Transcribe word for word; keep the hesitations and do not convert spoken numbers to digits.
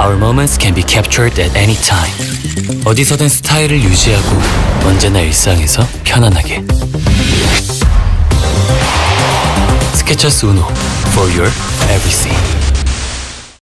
Our moments can be captured at any time. 어디서든 스타일을 유지하고 언제나 일상에서 편안하게. 스케쳐스 우노 for your everything.